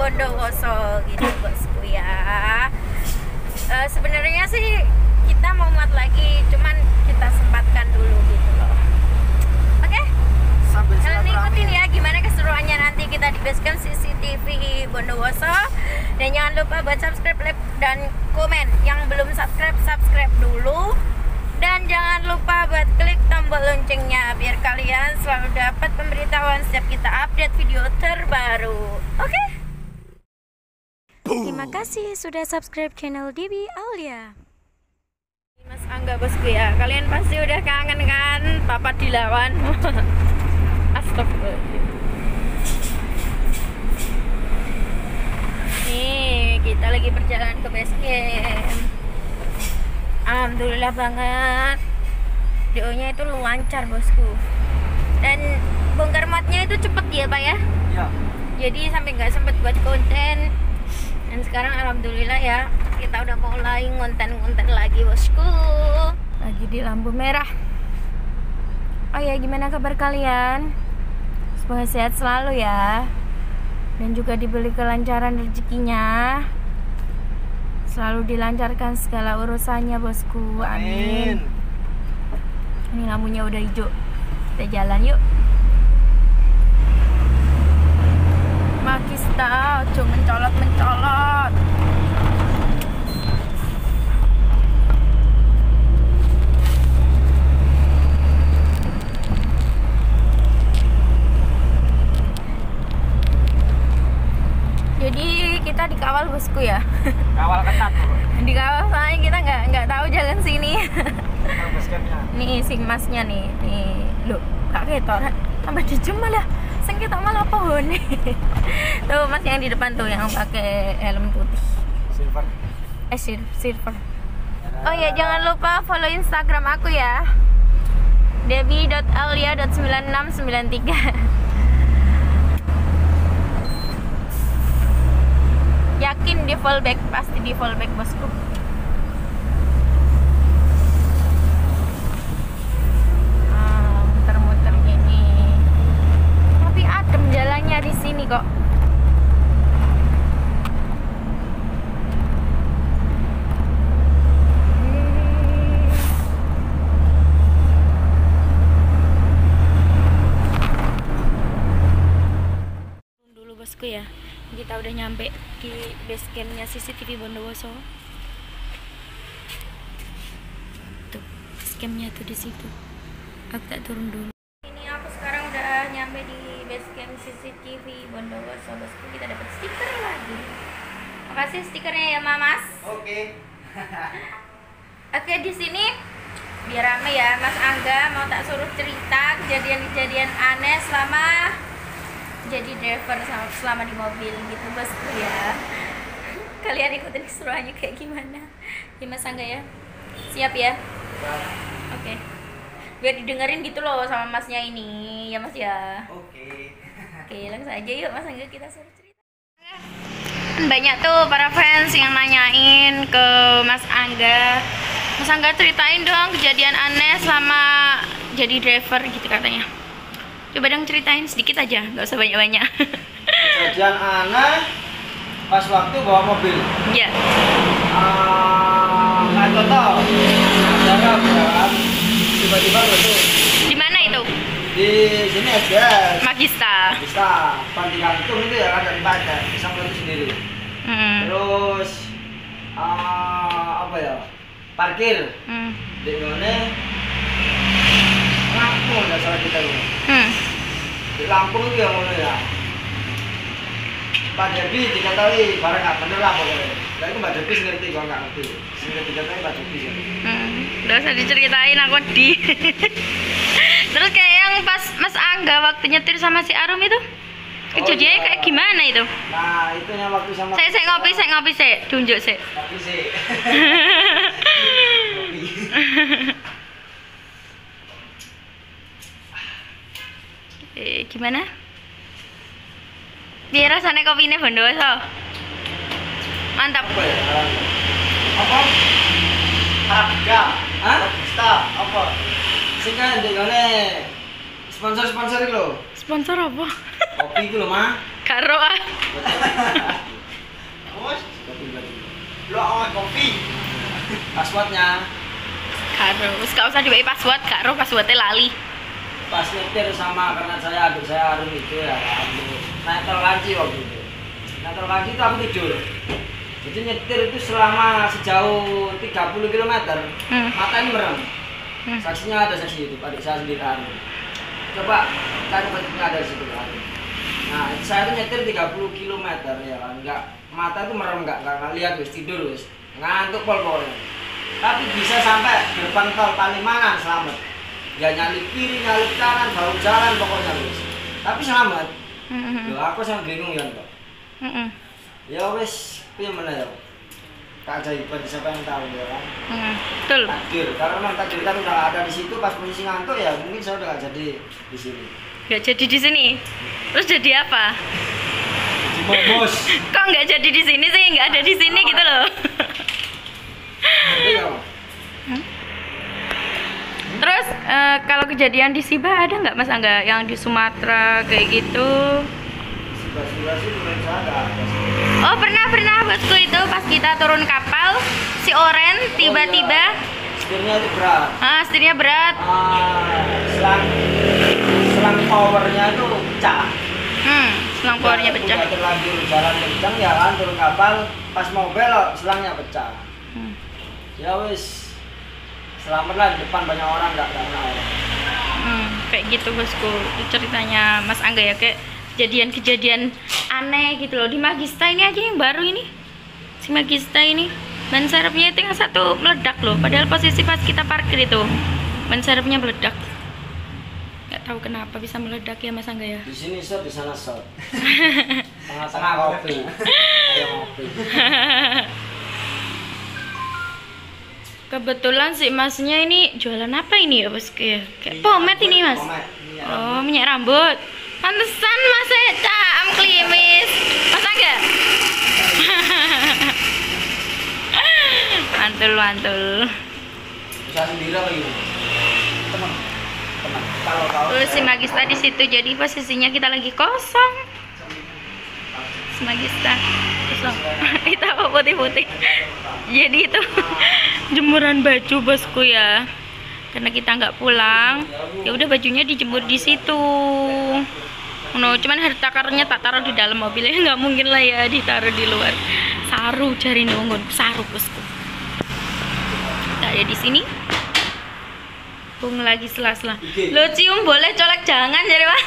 Bondowoso gitu bosku ya. Sebenarnya sih kita mau muat lagi, cuman kita sempatkan dulu gitu loh. Oke? Kalian ikutin ya gimana keseruannya nanti kita di basecamp CCTV Bondowoso. Dan jangan lupa buat subscribe, like, dan komen. Yang belum subscribe, subscribe dulu. Dan jangan lupa buat klik tombol loncengnya biar kalian selalu dapat pemberitahuan setiap kita update video terbaru. Oke? Terima kasih sudah subscribe channel DB Aulia. Mas Angga bosku ya, kalian pasti udah kangen kan Papa dilawan. Astagfirullah. Nih kita lagi perjalanan ke basecamp. Alhamdulillah banget, DO-nya itu lancar bosku. Dan bongkar muatnya itu cepet ya Pak ya? Iya. Jadi sampai nggak sempet buat konten. Dan sekarang alhamdulillah ya, kita udah mulai ngonten-ngonten lagi bosku. Lagi di lampu merah. Oh ya, gimana kabar kalian? Semoga sehat selalu ya. Dan juga diberi kelancaran rezekinya. Selalu dilancarkan segala urusannya bosku. Amin. Ini lampunya udah hijau. Kita jalan yuk. Makista, ojo mencolot-mencolot. Jadi kita dikawal bosku ya. Kawal ketat. Dikawal soalnya kita nggak tahu jalan sini. Nih sing masnya nih loh kak ketor tambah dijem malah sing kita malah pohon nih. Tuh mas yang di depan tuh yang pakai helm putih Silver. Silver. Oh ya, jangan lupa follow Instagram aku ya, debbie.aulia.9693. Yakin di fallback, pasti di fallback bosku. Muter-muter gini. Tapi adem jalannya di sini kok. Dulu bosku ya. Kita udah nyampe di basecampnya CCTV Bondowoso. Tuh, basecampnya tuh di situ. Aku tak turun dulu. Ini aku sekarang udah nyampe di basecamp CCTV Bondowoso. Bosku, kita dapat stiker lagi. Makasih stikernya ya, Mamas. Oke. Oke, di sini biar rame ya, Mas Angga mau tak suruh cerita kejadian-kejadian aneh selama jadi driver selama di mobil gitu bosku ya. Kalian ikutin keseruannya kayak gimana ya Mas Angga ya? Siap ya? Oke. Biar didengerin gitu loh sama masnya ini ya Mas ya. Oke, langsung aja yuk Mas Angga kita suruh cerita. Banyak tuh para fans yang nanyain ke Mas Angga, Mas Angga ceritain dong kejadian aneh selama jadi driver gitu katanya. Coba dong ceritain sedikit aja, nggak usah banyak-banyak. Kejadian aneh pas waktu bawa mobil. Iya. Nggak tahu. Jarak kan. Tiba-tiba itu. Di mana itu? Di sini aja. Magista. Bisa. Panti Gantung itu ya kan dari Padang. Bisa itu sendiri. Terus apa ya? Parkir. Di mana? Lampung nggak salah kita dulu. Di Lampung itu yang mana ya? Pak Debi diketahui barang nggak bener lah pokoknya. Nah itu Mbak Debi ngerti, gua nggak ngerti. Sehingga diketahui Mbak Debi ya. Nggak usah diceritain aku di. Terus kayak yang pas Mas Angga waktu nyetir sama si Arum itu, kejadiannya kayak gimana itu? Nah itu yang waktu sama. Saya ngopi saya, tunjuk saya. Tapi sih. Gimana? Biar rasanya kopinya Bondowoso. Mantap. Apa ya? Apa? Harga. Hah? Kita apa? Sehingga di sponsor itu loh. Sponsor apa? Kopi itu loh, mah. Karo ah. Awas, kopi lagi. Lo awas kopi. Passwordnya. Karo, wis gak usah diwehi password, karo passwordnya lali. Pas nyetir sama karena adik saya Arun itu ya, naik tol kanci waktu itu. Naik tol kanci itu aku tidur. Jadi nyetir itu selama sejauh 30 km, mata ini merem. Saksinya ada saksi itu, adik saya sendiri Arun. Coba cari buktinya ada di situ kan. Nah, saya tuh nyetir 30 km ya kan, enggak mata tuh merem enggak lihat wis tidur wis. Ngantuk pokoknya. Tapi bisa sampai depan tol Palimanan selamat. Ya nyalip kiri, nyalip kanan, bau jalan pokoknya wis. Tapi selamat. Loh, aku sangat bingung ya kok. Ya wis, piye meneh ya. Keajaiban siapa yang tahu ya kan. Betul. Takdir, karena memang takdir kan udah ada di situ pas posisi ngantuk ya mungkin saya udah gak jadi di sini. Gak jadi di sini. Terus jadi apa? Jadi bos. Kok nggak jadi di sini sih? Nggak ada di sini gitu loh. Terus kalau kejadian di Siba ada nggak Mas Angga yang di Sumatera kayak gitu? Siba sih belum ada. Oh pernah bosku itu pas kita turun kapal si Oren tiba-tiba. Setirnya itu berat. Setirnya berat. Selang powernya itu pecah. Selang powernya pecah. Udah terlanjur jalan kencang ya kan turun kapal pas mau belok selangnya pecah. Ya wis. Selamatlah di depan banyak orang nggak kena orang. Kayak gitu bosku. Itu ceritanya Mas Angga ya kayak kejadian-kejadian aneh gitu loh di Magista ini aja yang baru ini. Si Magista ini ban serepnya itu yang satu meledak loh. Padahal posisi pas kita parkir itu ban serepnya meledak. Nggak tahu kenapa bisa meledak ya Mas Angga ya. Di sini shot, di sana shot. Tengah-tengah kopi. Ayo kopi. Kebetulan si Masnya ini jualan apa ini ya bosku ya? Kayak pomade ini Mas. Oh minyak rambut. Pantesan Mas cam klimis. Mas Angga. Mantul. Bisa sendiri lagi. Teman. Terus si Magista di situ jadi posisinya kita lagi kosong. Si Magista kosong. Itu apa putih-putih. Jadi itu jemuran baju bosku ya. Karena kita nggak pulang, ya udah bajunya dijemur di situ. No, cuman harta karunnya tak taruh di dalam mobilnya, nggak mungkin lah ya ditaruh di luar. Saru cari nungun, saru bosku. Kita ada di sini. Bung lagi sela-sela. Lo cium boleh, colek jangan jadi Pak.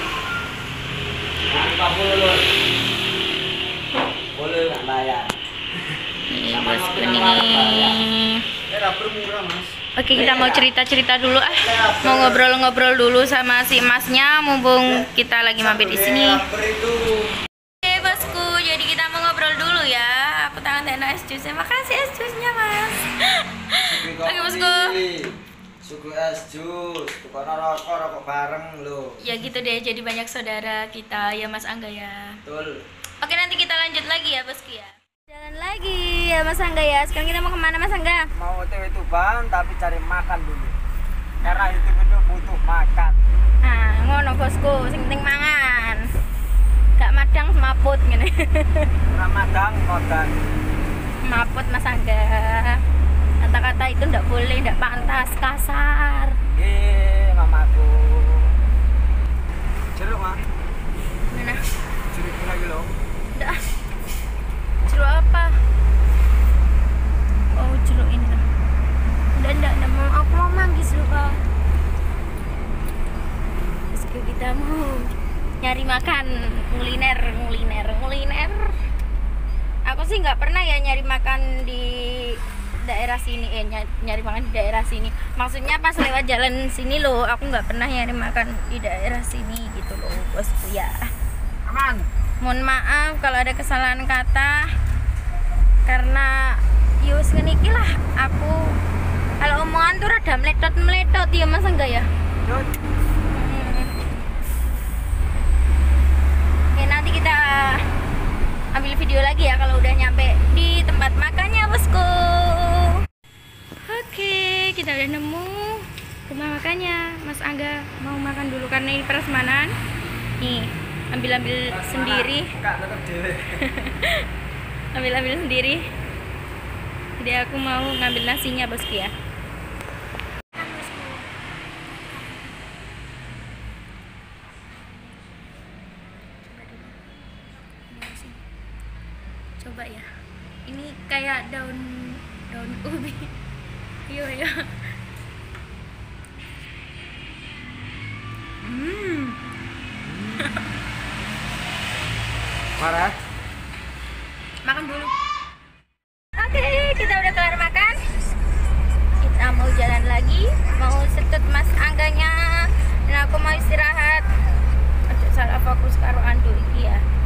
Boleh nggak bayar. Nih bosku nih. Oke kita mau cerita-cerita dulu mau ngobrol-ngobrol dulu sama si Masnya mumpung kita lagi mampir di sini. Oke bosku, jadi kita mau ngobrol dulu ya. Aku tangan Tena es jusnya, makasih es jusnya Mas. Oke bosku. Suku es jus, tukang rokok bareng lo. Ya gitu deh, jadi banyak saudara kita ya Mas Angga ya. Betul. Oke nanti kita lanjut lagi ya bosku ya. Jalan lagi ya Mas Angga ya. Sekarang kita mau kemana Mas Angga? Mau OTW Tuban tapi cari makan dulu. Karena itu butuh makan. Nah, ngono bosku, sing penting mangan. Gak madang semaput ngene. Ora madang kodan. Maput Mas Angga. Kata-kata itu ndak boleh, ndak pantas, kasar. Mamaku. Jeruk mah. Mana? Jeruk lagi lo. Ndak. Jeruk apa? Oh, jeruk ini kan. Ndak mau aku mau manggis dulu Kak. Terus kita mau nyari makan kuliner. Aku sih nggak pernah ya nyari makan di daerah sini, nyari makan di daerah sini. Maksudnya pas lewat jalan sini loh, aku nggak pernah nyari makan di daerah sini gitu loh bosku ya. Aman. Mohon maaf kalau ada kesalahan kata, karena yus ngeniki lah aku kalau omongan tuh rada meletot ya Mas enggak ya. Oke nanti kita ambil video lagi ya kalau udah nyampe di tempat makannya bosku. Oke kita udah nemu rumah makannya. Mas Angga mau makan dulu karena ini prasmanan nih. ambil sendiri. ambil sendiri. Jadi aku mau ngambil nasinya bosku ya. Coba ya, ini kayak daun ubi. Iya. Parah. Makan dulu. Oke, kita udah kelar makan. Kita mau jalan lagi, mau setut Mas Angganya, dan aku mau istirahat. Aduh, salah fokus karo andu iki ya.